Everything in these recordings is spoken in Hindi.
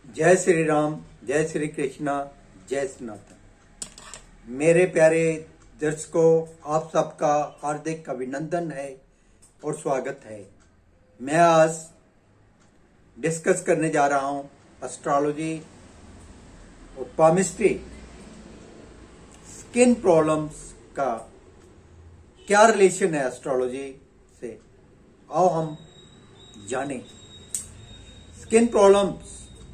जय श्री राम, जय श्री कृष्णा, जय सनातन। मेरे प्यारे दर्शकों, आप सबका हार्दिक अभिनंदन है और स्वागत है। मैं आज डिस्कस करने जा रहा हूं एस्ट्रोलॉजी और पामिस्ट्री, स्किन प्रॉब्लम्स का क्या रिलेशन है एस्ट्रोलॉजी से। आओ हम जानें। स्किन प्रॉब्लम्स,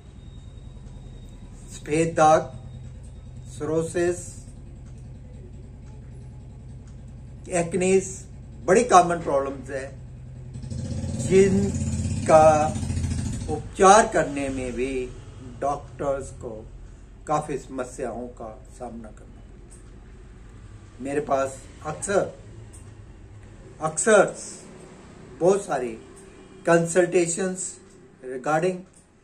सफेद दाग, सोरोसिस, एक्नेस बड़ी कॉमन प्रॉब्लम्स है जिनका उपचार करने में भी डॉक्टर्स को काफी समस्याओं का सामना करना पड़ता है। मेरे पास अक्सर बहुत सारी कंसल्टेशंस रिगार्डिंग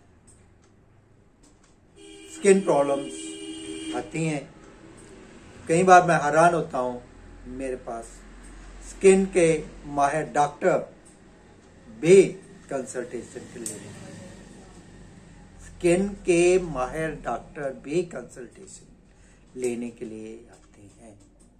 स्किन प्रॉब्लम्स आती हैं। कई बार मैं हैरान होता हूं, मेरे पास स्किन के माहिर डॉक्टर भी कंसल्टेशन के लिए लेने के लिए आते हैं।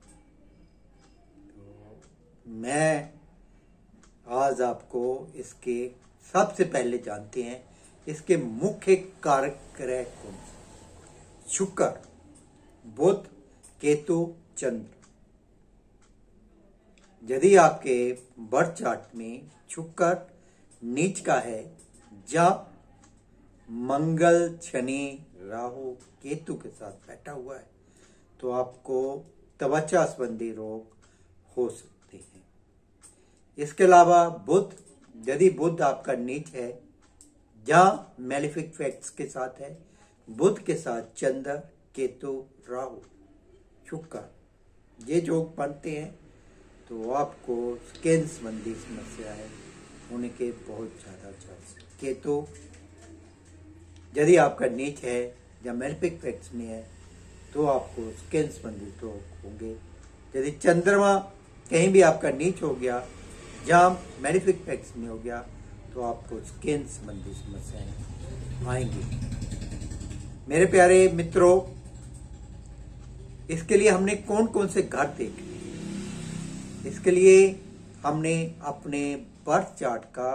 तो मैं आज आपको इसके सबसे पहले जानते हैं इसके मुख्य कारक ग्रह कौन से। शुक्र, बुध, केतु, चंद्र। यदि आपके बर्थ चार्ट में शुक्र नीच का है, या मंगल, शनि, राहु, केतु के साथ बैठा हुआ है, तो आपको त्वचा संबंधी रोग हो सकते हैं। इसके अलावा बुध, यदि बुध आपका नीच है या मैलेफिक फैक्ट्स के साथ है, बुध के साथ चंद्र, केतु, राहु, शुक्र, ये जो बनते हैं, तो आपको स्किन संबंधी समस्याएं होने के बहुत ज्यादा चांस। केतु यदि आपका नीच है या मैलेफिक फैक्ट्स में है, तो आपको स्किन संबंधी रोग होंगे। यदि चंद्रमा कहीं भी आपका नीच हो गया या मैलेफिक फैक्ट्स में हो गया, तो आपको स्किन संबंधी समस्याएं आएंगी। मेरे प्यारे मित्रों, इसके लिए हमने कौन कौन से घर देखे। इसके लिए हमने अपने बर्थ चार्ट का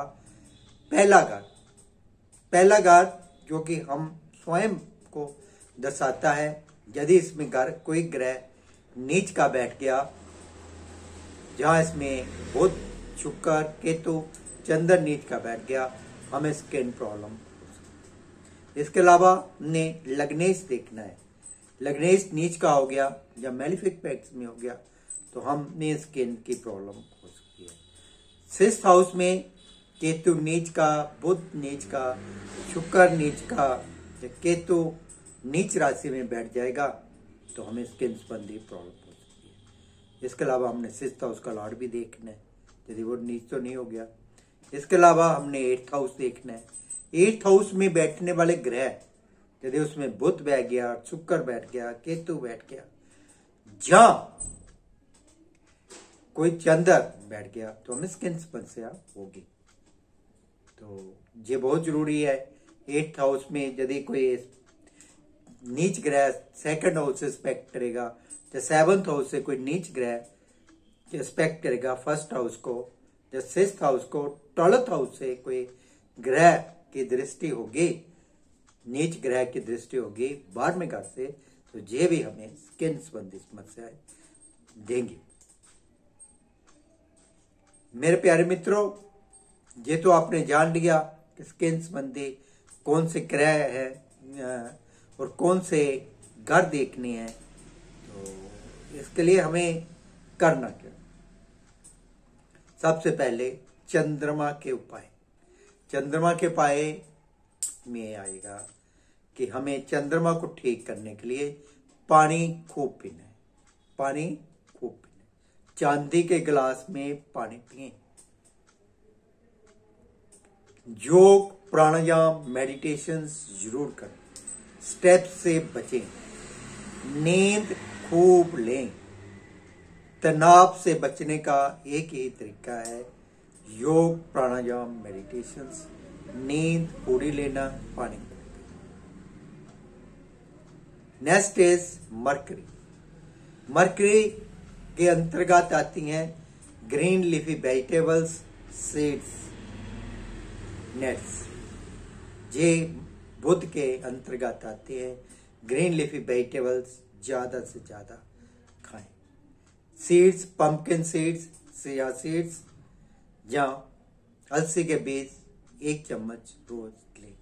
पहला घर जो कि हम स्वयं को दर्शाता है, यदि इसमें घर कोई ग्रह नीच का बैठ गया, जहां इसमें बुध, शुक्र, केतु, चंद्र नीच का बैठ गया, हमें स्किन प्रॉब्लम हो सकती है। इसके अलावा हमने लग्नेश देखना है। लग्नेश नीच का हो गया या मैलेफिक फैक्ट्स में हो गया, तो हमें स्किन की प्रॉब्लम हो सकती है। 6th हाउस में केतु नीच का, बुध नीच का, शुक्र नीच का, या केतु नीच राशि में बैठ जाएगा, तो हमें स्किन संबंधी प्रॉब्लम हो सकती है। इसके अलावा हमने 6th हाउस का लॉर्ड भी देखना है, यदि वो नीच तो नहीं हो गया। इसके अलावा हमने 8th हाउस देखना है। 8th हाउस में बैठने वाले ग्रह, यदि उसमें बुध बैठ गया, शुक्र बैठ गया, केतु बैठ गया, या कोई चंद्र बैठ गया, तो हमें स्किन समस्या होगी। तो ये बहुत जरूरी है। 8th हाउस में यदि कोई नीच ग्रह 2nd हाउस से स्पेक्ट करेगा, या 7th हाउस से कोई नीच ग्रह स्पेक्ट करेगा 1st हाउस को, या 6th हाउस को, 12th हाउस से कोई ग्रह की दृष्टि होगी, नीच ग्रह की दृष्टि होगी 12वें घर से, तो ये भी हमें स्किन संबंधी समस्याएं देंगी। मेरे प्यारे मित्रों, ये तो आपने जान लिया कि स्किन संबंधी कौन से ग्रह है और कौन से घर देखने हैं। तो इसके लिए हमें करना क्या। सबसे पहले चंद्रमा के उपाय। चंद्रमा के उपाय में आएगा कि हमें चंद्रमा को ठीक करने के लिए पानी खूब पीना है। पानी खूब पीना है। चांदी के गिलास में पानी पिए। योग, प्राणायाम, मेडिटेशन जरूर करें। स्टेप्स से बचें। नींद खूब लें। तनाव से बचने का एक ही तरीका है योग, प्राणायाम, मेडिटेशन। नींद पूरी लेना, पानी। Next is mercury. मरकरी के अंतर्गत आती हैं green leafy vegetables, seeds, nuts. ये बुध के अंतर्गत आते हैं। ग्रीन लीफी वेजिटेबल्स ज्यादा से ज्यादा खाएं। Seeds, pumpkin seeds, chia seeds या अलसी के बीज 1 चम्मच रोज लें।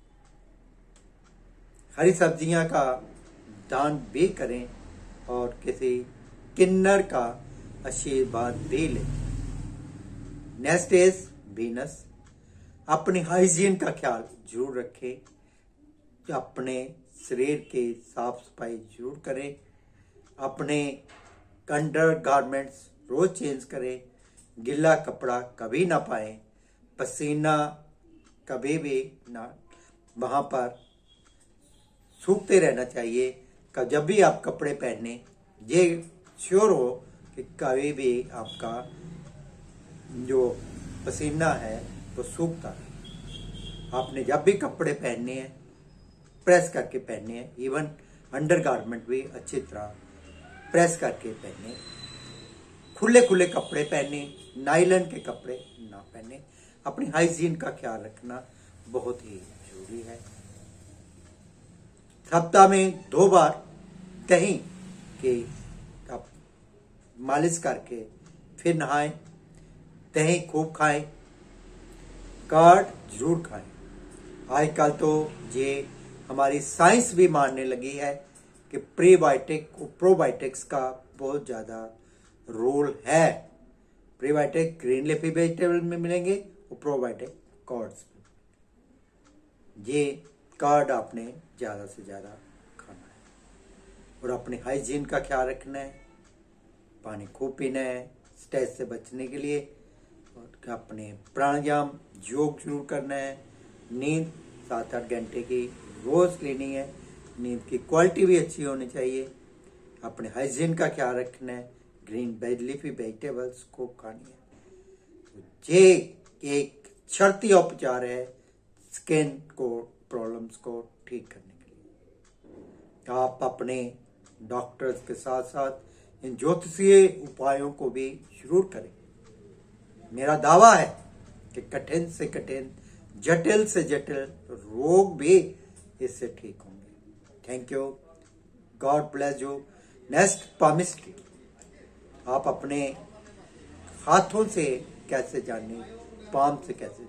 हरी सब्जियां का दान भी करें और किसी किन्नर का आशीर्वाद भी लें। Next is Venus. अपनी हाइजीन का ख्याल जरूर रखें। अपने शरीर की साफ सफाई जरूर करें। अपने अंडर गारमेंट्स रोज चेंज करें। गीला कपड़ा कभी ना पाए। पसीना कभी भी ना वहां पर सूखते रहना चाहिए। जब भी आप कपड़े पहने ये श्योर हो कि कभी भी आपका जो पसीना है वो सूखता है। आपने जब भी कपड़े पहनने हैं प्रेस करके पहनने हैं। इवन अंडर गारमेंट भी अच्छी तरह प्रेस करके पहने। खुले खुले कपड़े पहने, नायलॉन के कपड़े ना पहने। अपनी हाइजीन का ख्याल रखना बहुत ही जरूरी है। सप्ताह में 2 बार कहीं कि आप मालिश करके फिर नहाएं। दही खूब खाएं। कार्ड जरूर खाएं। आजकल तो ये हमारी साइंस भी मानने लगी है कि प्रीबायोटिक और प्रोबायोटिक्स का बहुत ज्यादा रोल है। प्रीबायोटिक ग्रीन लीफी वेजिटेबल में मिलेंगे और प्रोबायोटिक कार्ड्स में। ये कार्ड आपने ज्यादा से ज्यादा खाना है और अपने हाइजीन का ख्याल रखना है। पानी खूब पीना है स्ट्रेस से बचने के लिए। और अपने प्राणायाम योग जरूर करना है। नींद 7-8 घंटे की रोज लेनी है। नींद की क्वालिटी भी अच्छी होनी चाहिए। अपने हाइजीन का ख्याल रखना है। ग्रीन लीफी वेजिटेबल्स को खानी है। ये एक शर्ती उपचार है स्किन को प्रॉब्लम्स को ठीक करने के लिए। आप अपने डॉक्टर्स के साथ साथ इन ज्योतिषीय उपायों को भी जरूर करें। मेरा दावा है कि कठिन से कठिन, जटिल से जटिल रोग भी इससे ठीक होंगे। Thank you. God bless you. Next palmistry. आप अपने हाथों से कैसे जाने, पाम से कैसे।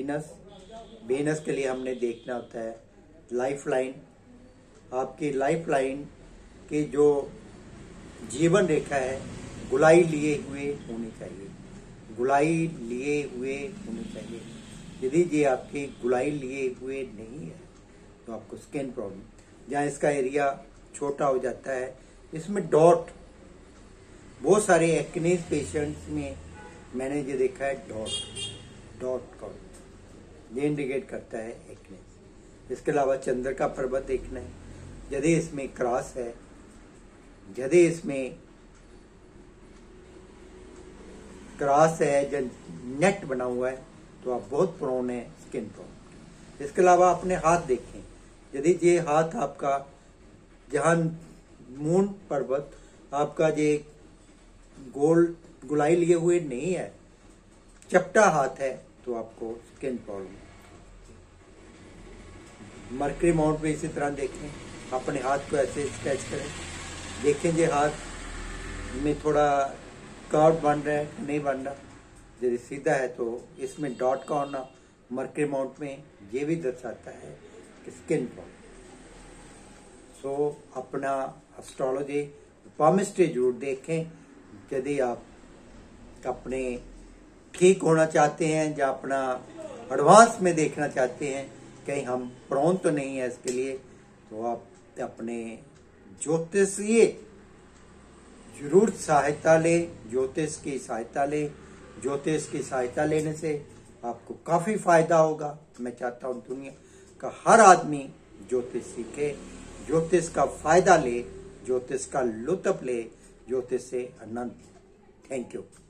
वीनस के लिए हमने देखना होता है लाइफ लाइन। आपकी लाइफ लाइन की जो जीवन रेखा है गुलाई लिए हुए होनी चाहिए। गुलाई लिए हुए होनी चाहिए। यदि ये आपकी गुलाई लिए हुए नहीं है तो आपको स्किन प्रॉब्लम, जहाँ इसका एरिया छोटा हो जाता है, इसमें डॉट, बहुत सारे एक्नेस पेशेंट्स में मैंने ये देखा है डॉट का ये इंडिकेट करता है एक्नेस। इसके अलावा चंद्र का पर्वत देखना है। यदि इसमें क्रॉस है, यदि इसमें क्रॉस है या नेट बना हुआ है तो आप बहुत प्रोन है स्किन प्रॉब्लम। इसके अलावा अपने हाथ देखें। यदि ये हाथ आपका, जहां मून पर्वत आपका ये गुलाई लिए हुए नहीं है, चपटा हाथ है, तो आपको स्किन प्रॉब्लम। मरकरी माउंट में इसी तरह देखें। अपने हाथ को ऐसे स्ट्रेच करें। देखें ये हाथ में थोड़ा कर्व बन रहा है नहीं बन रहा। यदि सीधा है तो इसमें डॉट का होना मरकरी माउंट में ये भी दर्शाता है कि स्किन प्रॉब्लम। सो अपना एस्ट्रोलॉजी पामिस्ट्री जरूर देखें। यदि आप अपने ठीक होना चाहते हैं या अपना एडवांस में देखना चाहते हैं कहीं हम प्रोन तो नहीं है इसके लिए, तो आप अपने ज्योतिषीय जरूर सहायता लें। ज्योतिष की सहायता लें। ज्योतिष की सहायता लेने से आपको काफी फायदा होगा। मैं चाहता हूं दुनिया का हर आदमी ज्योतिष सीखे, ज्योतिष का फायदा ले, ज्योतिष का लुत्फ ले, ज्योतिष से आनंद। Thank you.